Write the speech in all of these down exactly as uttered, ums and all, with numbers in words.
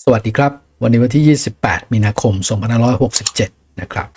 สวัสดีครับวันนี้วันที่ยี่สิบแปดมีนาคมสองพันห้าร้อยหกสิบเจ็ดนะครับ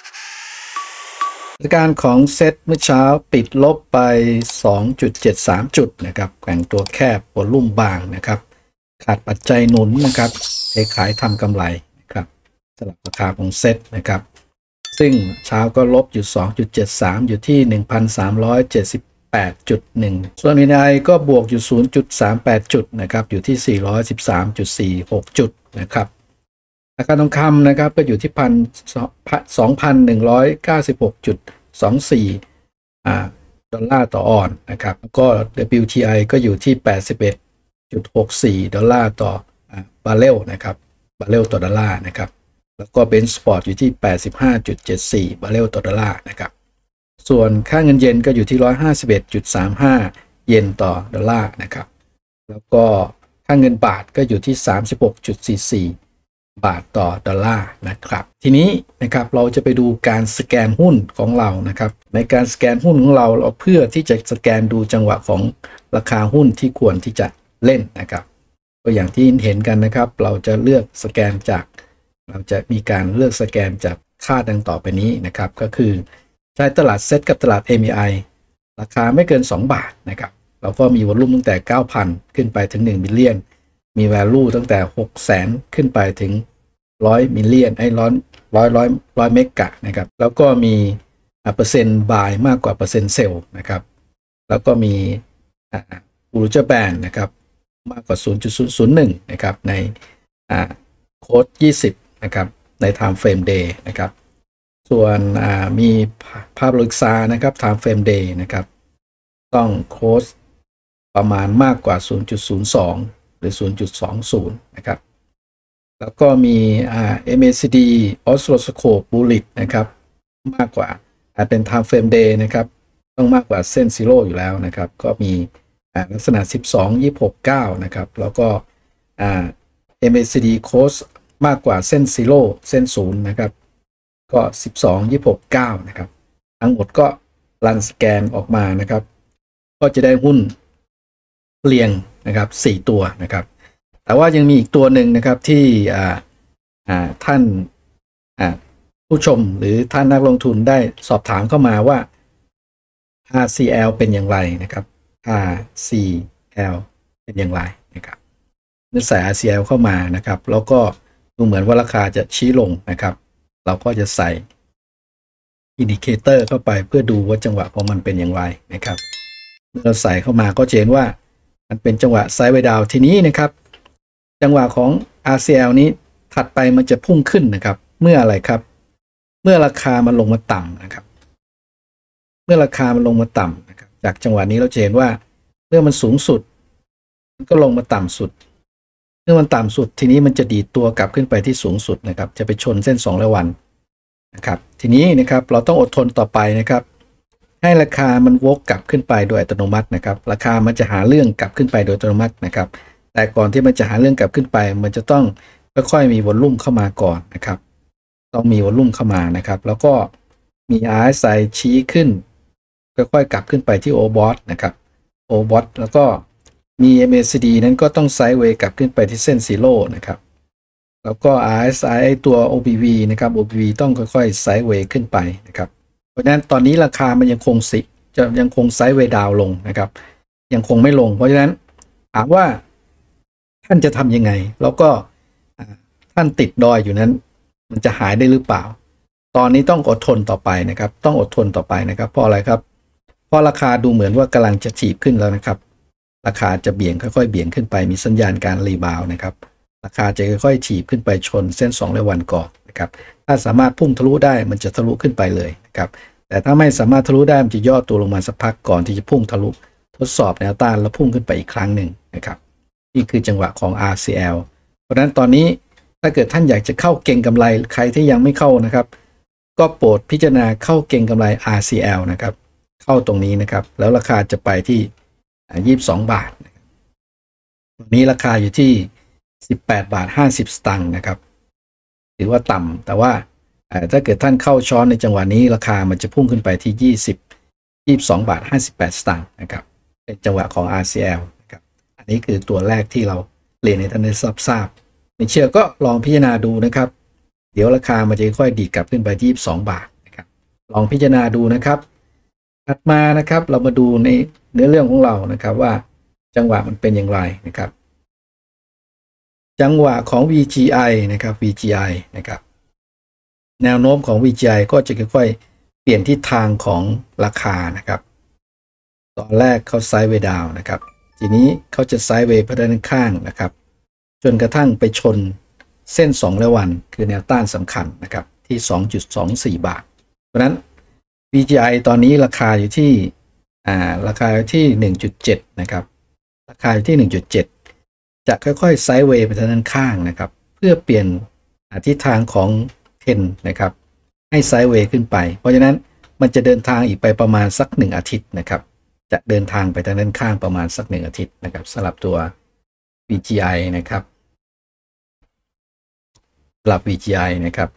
สถานการณ์ของเซ็ตเมื่อเช้าปิดลบไป สองจุดเจ็ดสาม จุดนะครับแกว่งตัวแคบวอลุ่มบางนะครับขาดปัจจัยหนุนนะครับเทขายทำกำไรนะครับสำหรับราคาของเซ็ตนะครับซึ่งเช้าก็ลบอยู่ สองจุดเจ็ดสาม อยู่ที่ หนึ่งพันสามร้อยเจ็ดสิบแปดจุดหนึ่ง ส่วน วี ไอ ก็บวกอยู่ ศูนย์จุดสามแปด จุดนะครับอยู่ที่ สี่ร้อยสิบสามจุดสี่หก จุดนะครับราคาทองคำนะครับก็อยู่ที่พันสองพันหนึ่งร้อยเก้าสิบหกจุดสองสี่อ่าดอลลาร์ต่อออนซ์นะครับแล้วก็ ดับเบิลยู ที ไอ ก็อยู่ที่ แปดสิบเอ็ดจุดหกสี่ ดอลลาร์ต่อบาร์เรลนะครับบาร์เรลต่อดอลลาร์นะครับแล้วก็เบนช์สปอร์ตอยู่ที่ แปดสิบห้าจุดเจ็ดสี่ บาร์เรลต่อดอลลาร์นะครับส่วนค่าเงินเยนก็อยู่ที่ หนึ่งร้อยห้าสิบเอ็ดจุดสามห้า เยนต่อดอลลาร์นะครับแล้วก็ค่าเงินบาทก็อยู่ที่ สามสิบหกจุดสี่สี่ บาทต่อดอลลาร์นะครับทีนี้นะครับเราจะไปดูการสแกนหุ้นของเรานะครับในการสแกนหุ้นของเราเราเพื่อที่จะสแกนดูจังหวะของราคาหุ้นที่ควรที่จะเล่นนะครับก็อย่างที่เห็นกันนะครับเราจะเลือกสแกนจากเราจะมีการเลือกสแกนจากค่าดังต่อไปนี้นะครับก็คือใช้ตลาดเซ็ตกับตลาด เอ็ม อี ไอ ราคาไม่เกินสองบาทนะครับเราก็มีวอลุ่มตั้งแต่ เก้าพัน ขึ้นไปถึงหนึ่งบิลเลียนมี value ตั้งแต่ หกแสน ขึ้นไปถึงหนึ่งร้อยมิลเลียนไอ้ร้อยร้อยร้อยร้อยเมกะนะครับแล้วก็มีเปอร์เซ็นต์ buy มากกว่าเปอร์เซ็นต์ sell นะครับแล้วก็มีบูรูเจอร์แบนนะครับมากกว่า ศูนย์จุดศูนย์ศูนย์หนึ่ง นะครับในโค้ดยี่สิบนะครับใน time frame day นะครับส่วนมีภาพลึกษานะครับ time frame day นะครับต้องโค้ดประมาณมากกว่า ศูนย์จุดศูนย์สอง หรือ ศูนย์จุดสองศูนย์ นะครับแล้วก็มีอ่า เอ็ม เอ ซี ดี Oscilloscope Bullish นะครับมากกว่าอาจเป็น time frame day นะครับต้องมากกว่าเส้นซีโร่อยู่แล้วนะครับก็มีอ่าลักษณะสิบสอง ยี่สิบหก เก้านะครับแล้วก็อ่า เอ็ม เอ ซี ดี Close มากกว่าเส้นซีโร่เส้นศูนย์นะครับก็สิบสอง ยี่สิบหก เก้านะครับทั้งหมดก็รันสแกนออกมานะครับก็จะได้หุ้นเรียงนะครับสี่ตัวนะครับแต่ว่ายังมีอีกตัวหนึ่งนะครับที่อ่าอ่าท่านอ่าผู้ชมหรือท่านนักลงทุนได้สอบถามเข้ามาว่า อาร์ ซี แอล เป็นอย่างไรนะครับ อาร์ ซี แอล เป็นอย่างไรนะครับเมื่อใส่ อาร์ ซี แอล เข้ามานะครับแล้วก็ดูเหมือนว่าราคาจะชี้ลงนะครับเราก็จะใส่อินดิเคเตอร์เข้าไปเพื่อดูว่าจังหวะของมันเป็นอย่างไรนะครับเมื่อเราใส่เข้ามาก็จะเห็นว่ามันเป็นจังหวะไซด์เวย์ดาวน์ทีนี้นะครับจังหวะของ อาร์ ซี แอล นี้ถัดไปมันจะพุ่งขึ้นนะครับเมื่ออะไรครับเมื่อราคามันลงมาต่ำนะครับเมื่อราคามันลงมาต่ำนะครับจากจังหวะนี้เราจะเห็นว่าเมื่อมันสูงสุดมันก็ลงมาต่ำสุดเมื่อมันต่ำสุดทีนี้มันจะดีดตัวกลับขึ้นไปที่สูงสุดนะครับจะไปชนเส้นสองร้อยวันนะครับทีนี้นะครับเราต้องอดทนต่อไปนะครับให้ราคามันวกกลับขึ้นไปโดยอัตโนมัตินะครับราคามันจะหาเรื่องกลับขึ้นไปโดยอัตโนมัตินะครับแต่ก่อนที่มันจะหาเรื่องกลับขึ้นไปมันจะต้องค่อยๆมีวอลลุ่มเข้ามาก่อนนะครับต้องมีวอลลุ่มเข้ามานะครับแล้วก็มี อาร์ เอส ไอ ชี้ขึ้นค่อยๆกลับขึ้นไปที่ Overbought นะครับ Overbought แล้วก็มี เอ็ม เอ ซี ดี นั้นก็ต้องไซด์เวย์กลับขึ้นไปที่เส้นซีโร่นะครับแล้วก็ อาร์ เอส ไอ ตัว โอ บี วี นะครับ โอ บี วี ต้องค่อยๆไซด์เวย์ขึ้นไปนะครับเพราะฉะนั้นตอนนี้ราคามันยังคงสิจะยังคงไซด์เวย์ดาวลงนะครับยังคงไม่ลงเพราะฉะนั้นถามว่าท่านจะทำยังไงแล้วก็ท่านติดดอยอยู่นั้นมันจะหายได้หรือเปล่าตอนนี้ต้องอดทนต่อไปนะครับต้องอดทนต่อไปนะครับเพราะอะไรครับเพราะราคาดูเหมือนว่ากำลังจะถีบขึ้นแล้วนะครับราคาจะเบี่ยงค่อยๆเบี่ยงขึ้นไปมีสัญญาณการรีบาวนะครับราคาจะค่อยๆถีบขึ้นไปชนเส้นสองร้อยวันก่อนนะครับถ้าสามารถพุ่งทะลุได้มันจะทะลุขึ้นไปเลยนะครับแต่ถ้าไม่สามารถทะลุได้มันจะย่อตัวลงมาสักพักก่อนที่จะพุ่งทะลุทดสอบแนวต้านแล้วพุ่งขึ้นไปอีกครั้งหนึ่งนะครับนี่คือจังหวะของ อาร์ ซี แอล เพราะฉะนั้นตอนนี้ถ้าเกิดท่านอยากจะเข้าเก็งกำไรใครที่ยังไม่เข้านะครับก็โปรดพิจารณาเข้าเก็งกำไร อาร์ ซี แอล นะครับเข้าตรงนี้นะครับแล้วราคาจะไปที่ยี่สิบสองบาทตรงนี้ราคาอยู่ที่สิบแปดบาทห้าสิบสตางค์นะครับถือว่าต่ำแต่ว่าถ้าเกิดท่านเข้าช้อนในจังหวะนี้ราคามันจะพุ่งขึ้นไปที่ยี่สิบ ยี่สิบสองบาทห้าสิบแปดสตางค์นะครับเป็นจังหวะของ อาร์ ซี แอล นะครับอันนี้คือตัวแรกที่เราเรียนให้ท่านได้ทราบไม่เชื่อก็ลองพิจารณาดูนะครับเดี๋ยวราคามันจะค่อยดีดกลับขึ้นไปที่ยี่สิบสองบาทนะครับลองพิจารณาดูนะครับถัดมานะครับเรามาดูในเนื้อเรื่องของเรานะครับว่าจังหวะมันเป็นอย่างไรนะครับจังหวะของ วี จี ไอ นะครับ วี จี ไอ นะครับแนวโน้มของ วี จี ไอ ก็จะค่อยๆเปลี่ยนทิศทางของราคานะครับตอนแรกเขาไซด์เวย์ดาวน์นะครับทีนี้เขาจะไซด์เวย์ไปด้านข้างนะครับจนกระทั่งไปชนเส้นสองร้อยวันคือแนวต้านสำคัญนะครับที่ สองจุดสองสี่ บาทเพราะนั้น วี จี ไอ ตอนนี้ราคาอยู่ที่อ่าราคาอยู่ที่ หนึ่งจุดเจ็ด นะครับราคาอยู่ที่ หนึ่งจุดเจ็ด จะค่อยๆไซด์เวย์ไปทางด้านข้างนะครับเพื่อเปลี่ยนทิศทางของเทรนด์นะครับให้ไซด์เวย์ขึ้นไปเพราะฉะนั้นมันจะเดินทางอีกไปประมาณสักหนึ่งอาทิตย์นะครับจะเดินทางไปทางด้านข้างประมาณสักหนึ่งอาทิตย์นะครับสำหรับตัว วี จี ไอ นะครับสำหรับ วี จี ไอ นะครับ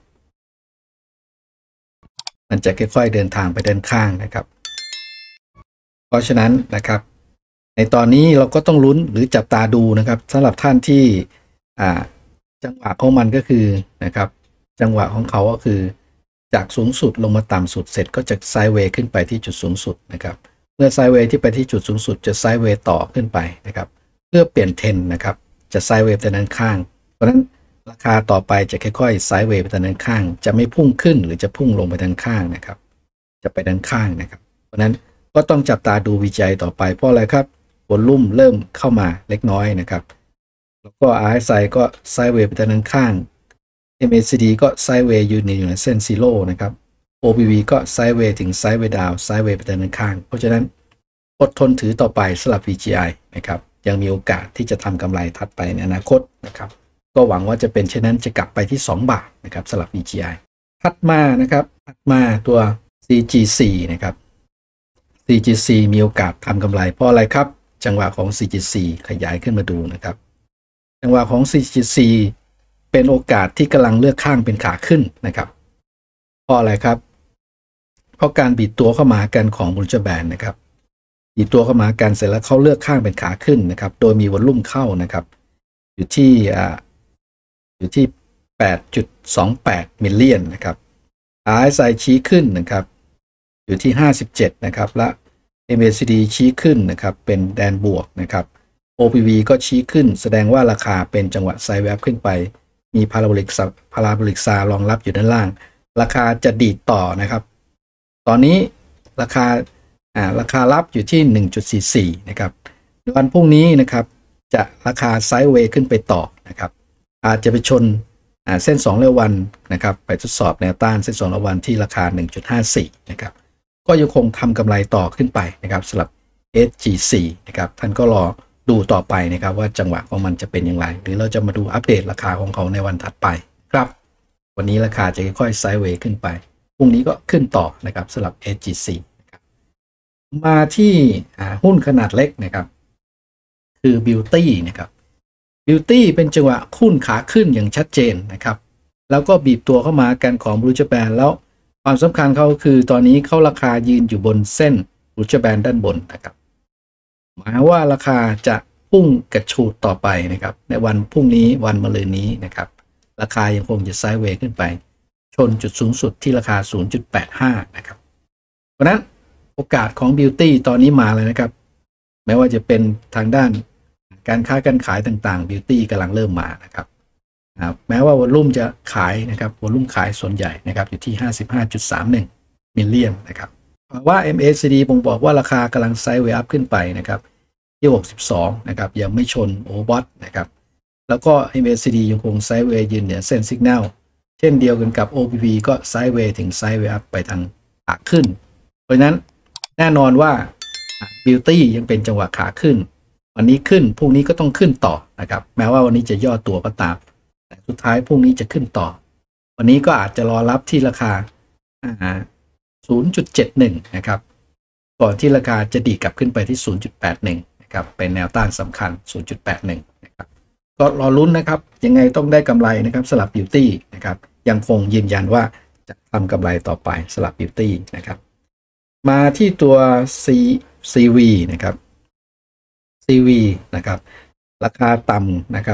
มันจะค่อยๆเดินทางไปด้านข้างนะครับเพราะฉะนั้นนะครับในตอนนี้เราก็ต้องลุ้นหรือจับตาดูนะครับสำหรับท่านที่อ่าจังหวะของมันก็คือนะครับจังหวะของเขาก็คือจากสูงสุดลงมาต่ำสุดเสร็จก็จะไซด์เวย์ขึ้นไปที่จุดสูงสุดนะครับเมื่อไซด์เวย์ที่ไปที่จุดสูงสุดจะไซด์เวย์ต่อขึ้นไปนะครับเพื่อเปลี่ยนเทรนด์นะครับจะไซด์เวย์ไปด้านข้างเพราะฉะนั้นราคาต่อไปจะค่อยๆไซด์เวย์ไปด้านข้างจะไม่พุ่งขึ้นหรือจะพุ่งลงไปด้านข้างนะครับจะไปด้านข้างนะครับเพราะฉะนั้นก็ต้องจับตาดูวิจัยต่อไปเพราะอะไรครับวอลลุ่มเริ่มเข้ามาเล็กน้อยนะครับแล้วก็ อาร์ เอส ไอ ก็ไซด์เวย์ไปด้านข้าง เอ็ม เอ ซี ดี ก็ไซด์เวย์อยู่ในอยู่ในเส้นซีโร่นะครับ โอ พี วี ก็ไซด์เวย์ถึงไซด์เวย์ดาวน์ไซด์เวย์ไปด้านข้างเพราะฉะนั้นอดทนถือต่อไปสำหรับ วี จี ไอ นะครับยังมีโอกาสที่จะทำกำไรถัดไปในอนาคตนะครับก็หวังว่าจะเป็นเช่นนั้นจะกลับไปที่สองบาทนะครับสำหรับ วี จี ไอ ถัดมานะครับถัดมาตัว ซี จี ซี นะครับ ซี จี ซี มีโอกาสทำกำไรเพราะอะไรครับจังหวะของ ซี จี ซี ขยายขึ้นมาดูนะครับจังหวะของ ซี จี ซี เป็นโอกาสที่กำลังเลือกข้างเป็นขาขึ้นนะครับเพราะอะไรครับเพราะการบีบตัวเข้ามากันของบุลเจอร์แบนด์นะครับบีบตัวเข้ามากันเสร็จแล้วเขาเลือกข้างเป็นขาขึ้นนะครับโดยมีวอลลุ่มเข้านะครับอยู่ที่อ่าอยู่ที่ แปดจุดสองแปด มิลเลียนนะครับ อาร์ เอส ไอ ชี้ขึ้นนะครับอยู่ที่ห้าสิบเจ็ดนะครับและ เอ็ม เอ ซี ดี ชี้ขึ้นนะครับเป็นแดนบวกนะครับ โอ พี วี ก็ชี้ขึ้นแสดงว่าราคาเป็นจังหวะไซด์เวย์ขึ้นไปมีพาราโบลิกพาราโบลิกซารองรับอยู่ด้านล่างราคาจะดีดต่อนะครับตอนนี้ราคาอ่าราคารับอยู่ที่ หนึ่งจุดสี่สี่ นะครับวันพรุ่งนี้นะครับจะราคาไซด์เวย์ขึ้นไปต่อนะครับอาจจะไปชนอ่าเส้นสองร้อยวันนะครับไปทดสอบแนวต้านเส้นสองร้อยวันที่ราคา หนึ่งจุดห้าสี่ นะครับก็ยังคงทำกำไรต่อขึ้นไปนะครับสำหรับ เอส จี ซี นะครับท่านก็รอดูต่อไปนะครับว่าจังหวะของมันจะเป็นอย่างไรหรือเราจะมาดูอัปเดตราคาของเขาในวันถัดไปครับวันนี้ราคาจะค่อยๆไซด์เวย์ขึ้นไปพรุ่งนี้ก็ขึ้นต่อนะครับสำหรับ เอส จี ซี นะครับมาที่หุ้นขนาดเล็กนะครับคือ Beauty นะครับ Beauty เป็นจังหวะหุ้นขาขึ้นอย่างชัดเจนนะครับแล้วก็บีบตัวเข้ามากันของบลูจแปนแล้วความสำคัญเขาคือตอนนี้เขาราคายืนอยู่บนเส้นบลูจแบนด้านบนนะครับหมายว่าราคาจะพุ่งกระฉูดต่อไปนะครับในวันพรุ่งนี้วันมะรืนนี้นะครับราคายังคงจะไซด์เวย์ขึ้นไปชนจุดสูงสุดที่ราคา ศูนย์จุดแปดห้า นะครับเพราะนั้นโอกาสของ Beauty ตอนนี้มาเลยนะครับแม้ว่าจะเป็นทางด้านการค้าการขายต่างๆ Beauty กำลังเริ่มมานะครับแม้ว่าวอลลุ่มจะขายนะครับวอลลุ่มขายส่วนใหญ่นะครับอยู่ที่ ห้าสิบห้าจุดสามหนึ่ง มิลเลียนนะครับว่า เอ็ม เอ ซี ดี บ่งบอกว่าราคากำลังไซด์เวย์อัพขึ้นไปนะครับที่หกสิบสองนะครับยังไม่ชนโอเวอร์บอทนะครับแล้วก็ เอ็ม เอ ซี ดี ยังคงไซด์เวย์ยืนเหนือเส้นสัญญาณเช่นเดียวกันกับ โอ พี วี ก็ไซด์เวย์ถึงไซด์เวย์อัพไปทางขาขึ้นเพราะฉะนั้นแน่นอนว่า Beauty ยังเป็นจังหวะขาขึ้นวันนี้ขึ้นพรุ่งนี้ก็ต้องขึ้นต่อนะครับแม้ว่าวันนี้จะย่อตัวก็ตามแต่สุดท้ายพรุ่งนี้จะขึ้นต่อวันนี้ก็อาจจะรอรับที่ราคา ศูนย์จุดเจ็ดหนึ่ง นะครับก่อนที่ราคาจะดีดกลับขึ้นไปที่ ศูนย์จุดแปดหนึ่ง นะครับเป็นแนวต้านสำคัญ ศูนย์จุดแปดหนึ่ง นะครับก็รอลุ้นนะครับยังไงต้องได้กำไรนะครับสลับ Beauty นะครับยังคงยืนยันว่าจะทำกำไรต่อไปสลับ Beauty นะครับมาที่ตัว C ซี วี นะครับ ซี วี นะครับราคาต่ำนะครับ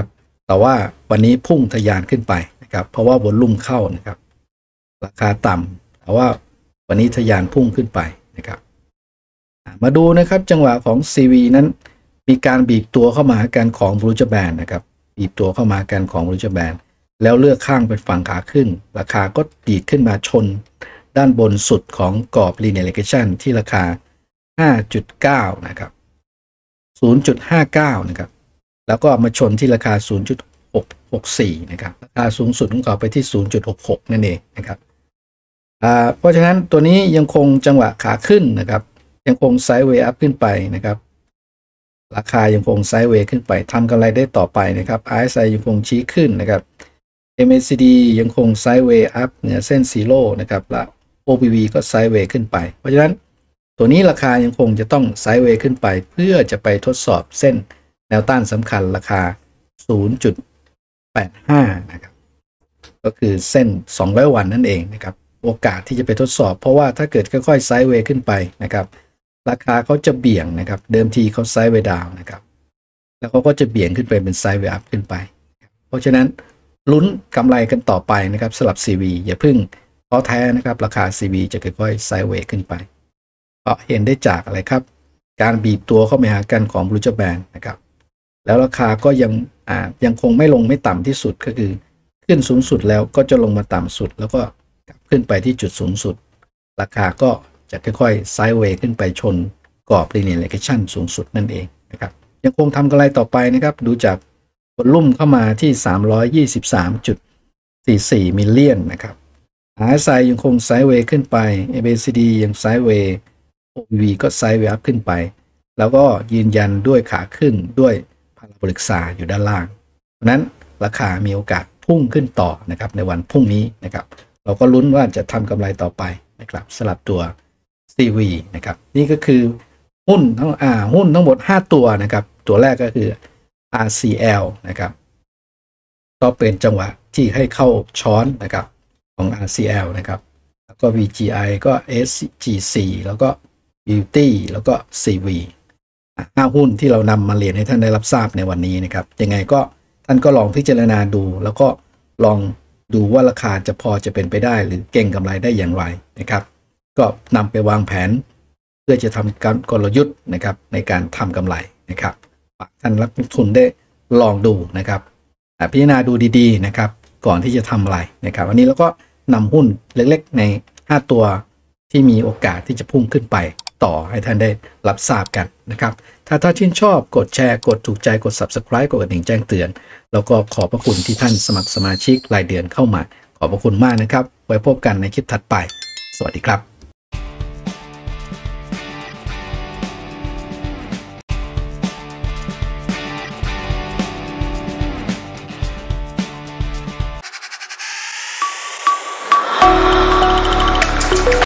แต่ว่าวันนี้พุ่งทะยานขึ้นไปนะครับเพราะว่าวอลลุ่มเข้านะครับราคาต่ำแต่ว่าวันนี้ทะยานพุ่งขึ้นไปนะครับมาดูนะครับจังหวะของ ซี วี นั้นมีการบีบตัวเข้ามากันของบรูจแบนนะครับบีบตัวเข้ามากันของบรูจแบนแล้วเลือกข้างเป็นฝั่งขาขึ้นราคาก็ดีดขึ้นมาชนด้านบนสุดของกรอบ Linear Regression ที่ราคา ห้าจุดเก้า นะครับ ศูนย์จุดห้าเก้า นะครับแล้วก็มาชนที่ราคา ศูนย์จุดหกหกสี่ นะครับราคาสูงสุดของเขาไปที่ ศูนย์จุดหกหก นั่นเองนะครับอ่าเพราะฉะนั้นตัวนี้ยังคงจังหวะขาขึ้นนะครับยังคงไซด์เวย์อัพขึ้นไปนะครับราคายังคงไซด์เวย์ขึ้นไปทำกำไรได้ต่อไปนะครับ อาร์ เอส ไอ ยังคงชี้ขึ้นนะครับ เอ็ม เอ ซี ดี ยังคงไซด์เวย์อัพเหนือเส้นซีโร่นะครับและ โอ พี วี ก็ไซด์เวย์ขึ้นไปเพราะฉะนั้นตัวนี้ราคายังคงจะต้องไซด์เวย์ขึ้นไปเพื่อจะไปทดสอบเส้นแนวต้านสำคัญราคา ศูนย์จุดแปดห้า นะครับก็คือเส้นสองร้อยวันนั่นเองนะครับโอกาสที่จะไปทดสอบเพราะว่าถ้าเกิดค่อยๆไซด์เวย์ขึ้นไปนะครับราคาเขาจะเบี่ยงนะครับเดิมทีเขาไซด์เวย์ดาวน์นะครับแล้วเขาก็จะเบี่ยงขึ้นไปเป็นไซด์เวย์อัพขึ้นไปเพราะฉะนั้นลุ้นกำไรกันต่อไปนะครับสำหรับ ซี วี อย่าเพิ่งท้อแท้นะครับราคา ซี วี จะค่อยๆไซด์เวย์ขึ้นไปเพราะเห็นได้จากอะไรครับการบีบตัวเข้ามาหากันของบรูจแบนนะครับแล้วราคาก็ยังอ่ายังคงไม่ลงไม่ต่ำที่สุดก็คือขึ้นสูงสุดแล้วก็จะลงมาต่ำสุดแล้วก็กลับขึ้นไปที่จุดสูงสุดราคาก็จะค่อยๆไซด์เวย์ขึ้นไปชนกรอบ Linear Regression สูงสุดนั่นเองนะครับยังคงทำกำไรต่อไปนะครับดูจากวอลลุ่มเข้ามาที่ สามร้อยยี่สิบสามจุดสี่สี่ มิลเลียนนะครับ อาร์ เอส ไอ ยังคงไซด์เวย์ขึ้นไป เอ็ม เอ ซี ดี ยังไซด์เวย์ โอ พี วี ก็ไซด์เวย์อัพขึ้นไปแล้วก็ยืนยันด้วยขาขึ้นด้วยพาราโบลิกซาอยู่ด้านล่างเพราะนั้นราคามีโอกาสพุ่งขึ้นต่อนะครับในวันพรุ่งนี้นะครับเราก็ลุ้นว่าจะทำกำไรต่อไปนะครับสลับตัว ซี วี นะครับนี่ก็คือหุ้นทั้งอ่าหุ้นทั้งหมดห้าตัวนะครับตัวแรกก็คือ อาร์ ซี แอล นะครับก็เป็นจังหวะที่ให้เข้าช้อนนะครับของ อาร์ ซี แอล นะครับแล้วก็ วี จี ไอ ก็ เอส จี ซี แล้วก็ Beauty แล้วก็ ซี วี ห้าหุ้นที่เรานำมาเรียนให้ท่านได้รับทราบในวันนี้นะครับยังไงก็ท่านก็ลองพิจารณาดูแล้วก็ลองดูว่าราคาจะพอจะเป็นไปได้หรือเก่งกำไรได้อย่างไรนะครับก็นำไปวางแผนเพื่อจะทำการกลยุทธ์นะครับในการทำกำไรนะครับฝากท่านนักลงทุนได้ลองดูนะครับพิจารณาดูดีๆนะครับก่อนที่จะทำอะไรนะครับวันนี้เราก็นำหุ้นเล็กๆในห้าตัวที่มีโอกาสที่จะพุ่งขึ้นไปต่อให้ท่านได้รับทราบกันนะครับถ้าถ้าชื่นชอบกดแชร์กดถูกใจกด Subscribe กดกระดิ่งแจ้งเตือนแล้วก็ขอบพระคุณที่ท่านสมัครสมาชิกรายเดือนเข้ามาขอบพระคุณมากนะครับไว้พบกันในคลิปถัดไปสวัสดีครับ